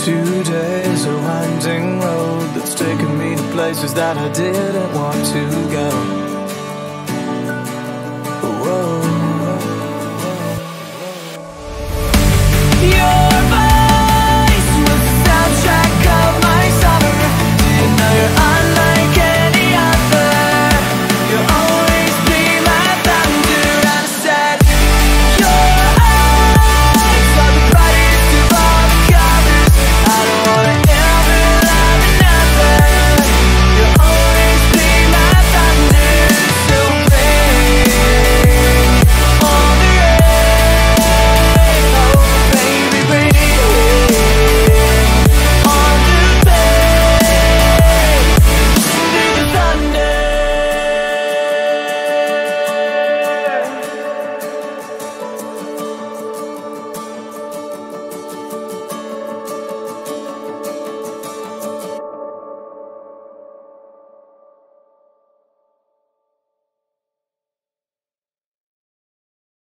Today's a winding road that's taken me to places that I didn't want to go.